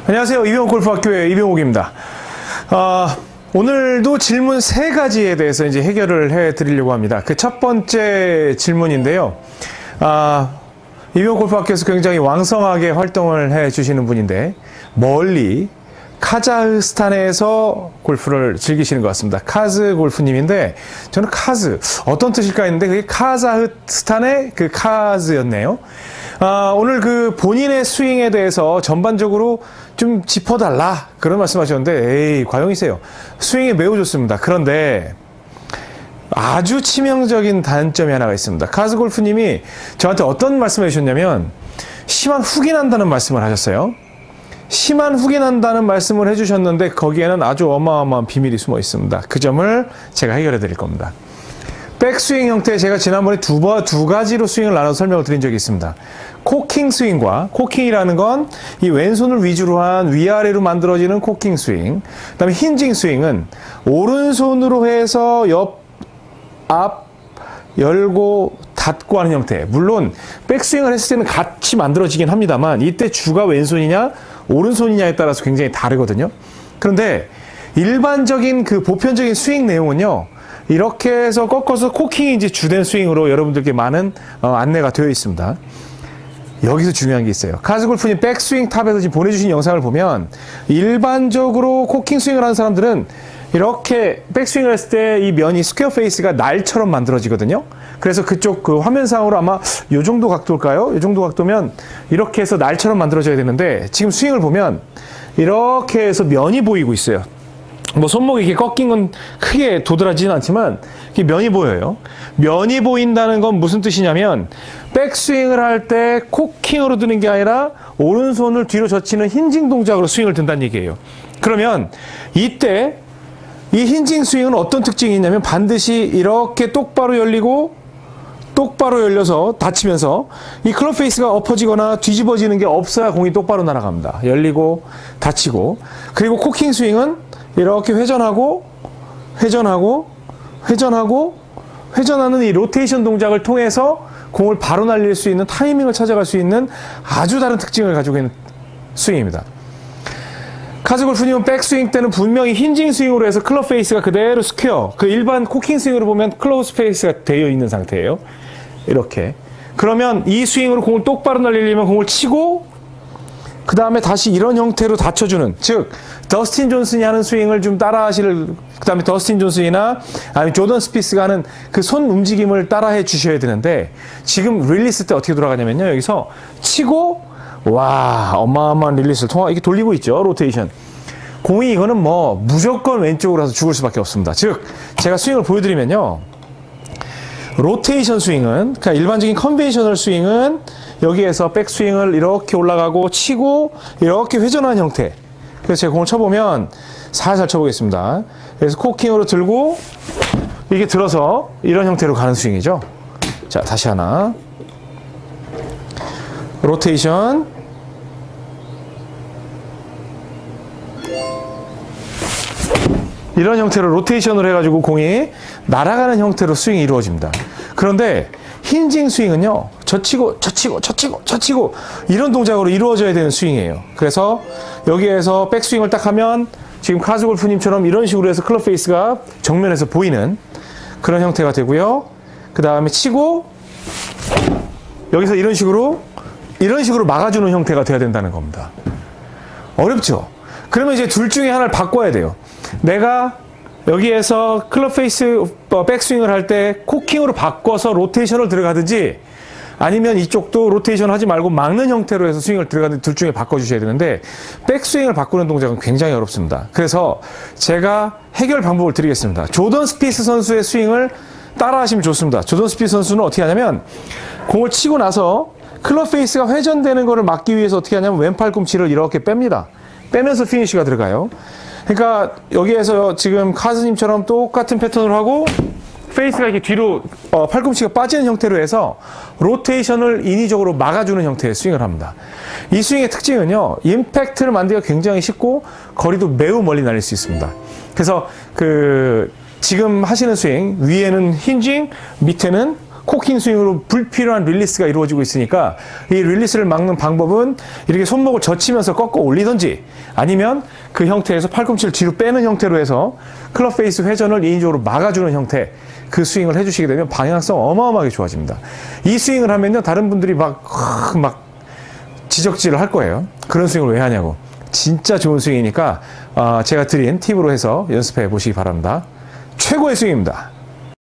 안녕하세요. 이병옥 골프학교의 이병옥입니다. 오늘도 질문 3가지에 대해서 이제 해결을 해 드리려고 합니다. 그 첫 번째 질문인데요. 이병옥 골프학교에서 굉장히 왕성하게 활동을 해 주시는 분인데, 멀리 카자흐스탄에서 골프를 즐기시는 것 같습니다. 카즈 골프님인데, 저는 카즈, 어떤 뜻일까 했는데, 그게 카자흐스탄의 그 카즈였네요. 오늘 그 본인의 스윙에 대해서 전반적으로 좀 짚어달라, 그런 말씀 하셨는데, 에이, 과용이세요. 스윙이 매우 좋습니다. 그런데, 아주 치명적인 단점이 하나가 있습니다. 카즈 골프님이 저한테 어떤 말씀을 해주셨냐면, 심한 훅이 난다는 말씀을 하셨어요. 심한 훅이 난다는 말씀을 해주셨는데 거기에는 아주 어마어마한 비밀이 숨어 있습니다. 그 점을 제가 해결해 드릴 겁니다. 백스윙 형태, 제가 지난번에 두 가지로 스윙을 나눠서 설명을 드린 적이 있습니다. 코킹 스윙과, 코킹이라는 건 이 왼손을 위주로 한 위아래로 만들어지는 코킹 스윙, 그 다음에 힌징 스윙은 오른손으로 해서 앞 열고 닫고 하는 형태. 물론 백스윙을 했을 때는 같이 만들어지긴 합니다만, 이때 주가 왼손이냐 오른손이냐에 따라서 굉장히 다르거든요. 그런데 일반적인 그 보편적인 스윙 내용은요, 이렇게 해서 꺾어서 코킹이 이제 주된 스윙으로 여러분들께 많은 안내가 되어 있습니다. 여기서 중요한 게 있어요. 카즈 골프님 백스윙 탑에서 지금 보내주신 영상을 보면, 일반적으로 코킹 스윙을 하는 사람들은 이렇게 백스윙을 했을 때 이 면이 스퀘어 페이스가 날처럼 만들어지거든요. 그래서 그쪽 그 화면상으로 아마 요 정도 각도일까요? 요 정도 각도면 이렇게 해서 날처럼 만들어져야 되는데, 지금 스윙을 보면 이렇게 해서 면이 보이고 있어요. 뭐 손목이 이렇게 꺾인 건 크게 도드라지진 않지만 이게 면이 보여요. 면이 보인다는 건 무슨 뜻이냐면, 백스윙을 할 때 코킹으로 드는 게 아니라 오른손을 뒤로 젖히는 힌징 동작으로 스윙을 든다는 얘기예요. 그러면 이때 이 힌징 스윙은 어떤 특징이 있냐면, 반드시 이렇게 똑바로 열리고 똑바로 열려서 닫히면서 이 클럽 페이스가 엎어지거나 뒤집어지는 게 없어야 공이 똑바로 날아갑니다. 열리고 닫히고. 그리고 코킹 스윙은 이렇게 회전하고 회전하고 회전하고 회전하는 이 로테이션 동작을 통해서 공을 바로 날릴 수 있는, 타이밍을 찾아갈 수 있는 아주 다른 특징을 가지고 있는 스윙입니다. 카즈 골프님은 백스윙 때는 분명히 힌징 스윙으로 해서 클럽 페이스가 그대로 스퀘어, 그 일반 코킹 스윙으로 보면 클로즈 페이스가 되어 있는 상태예요. 이렇게. 그러면 이 스윙으로 공을 똑바로 날리려면 공을 치고 그 다음에 다시 이런 형태로 닫혀주는, 즉 더스틴 존슨이 하는 스윙을 좀 따라하실, 그 다음에 더스틴 존슨이나 아니면 조던 스피스가 하는 그 손 움직임을 따라해 주셔야 되는데, 지금 릴리스 때 어떻게 돌아가냐면요, 여기서 치고, 와, 어마어마한 릴리스를 이렇게 돌리고 있죠, 로테이션. 공이 이거는 뭐 무조건 왼쪽으로 가서 죽을 수밖에 없습니다. 즉 제가 스윙을 보여드리면요, 로테이션 스윙은, 그러니까 일반적인 컨벤셔널 스윙은 여기에서 백스윙을 이렇게 올라가고 치고 이렇게 회전하는 형태. 그래서 제가 공을 쳐보면 살살 쳐보겠습니다. 그래서 코킹으로 들고 이게 들어서 이런 형태로 가는 스윙이죠. 자, 다시 하나. 로테이션. 이런 형태로 로테이션을 해가지고 공이 날아가는 형태로 스윙이 이루어집니다. 그런데 힌징 스윙은요, 젖히고 젖히고 젖히고 젖히고 이런 동작으로 이루어져야 되는 스윙이에요. 그래서 여기에서 백스윙을 딱 하면 지금 카즈 골프님처럼 이런 식으로 해서 클럽 페이스가 정면에서 보이는 그런 형태가 되고요. 그 다음에 치고 여기서 이런 식으로 막아주는 형태가 돼야 된다는 겁니다. 어렵죠? 그러면 이제 둘 중에 하나를 바꿔야 돼요. 내가 여기에서 클럽 페이스 백스윙을 할 때 코킹으로 바꿔서 로테이션을 들어가든지, 아니면 이쪽도 로테이션 하지 말고 막는 형태로 해서 스윙을 들어가든지, 둘 중에 바꿔주셔야 되는데, 백스윙을 바꾸는 동작은 굉장히 어렵습니다. 그래서 제가 해결 방법을 드리겠습니다. 조던 스피스 선수의 스윙을 따라하시면 좋습니다. 조던 스피스 선수는 어떻게 하냐면, 공을 치고 나서 클럽 페이스가 회전되는 것을 막기 위해서 어떻게 하냐면 왼팔 꿈치를 이렇게 뺍니다. 빼면서 피니쉬가 들어가요. 그러니까 여기에서 지금 카즈님처럼 똑같은 패턴을 하고 페이스가 이렇게 뒤로 팔꿈치가 빠지는 형태로 해서 로테이션을 인위적으로 막아주는 형태의 스윙을 합니다. 이 스윙의 특징은요, 임팩트를 만들기가 굉장히 쉽고 거리도 매우 멀리 날릴 수 있습니다. 그래서 지금 하시는 스윙, 위에는 힌징, 밑에는 코킹 스윙으로 불필요한 릴리스가 이루어지고 있으니까 이 릴리스를 막는 방법은 이렇게 손목을 젖히면서 꺾어 올리든지 아니면 그 형태에서 팔꿈치를 뒤로 빼는 형태로 해서 클럽 페이스 회전을 인위적으로 막아주는 형태 그 스윙을 해주시게 되면 방향성 어마어마하게 좋아집니다. 이 스윙을 하면요 다른 분들이 막 지적질을 할 거예요. 그런 스윙을 왜 하냐고. 진짜 좋은 스윙이니까 제가 드린 팁으로 해서 연습해 보시기 바랍니다. 최고의 스윙입니다.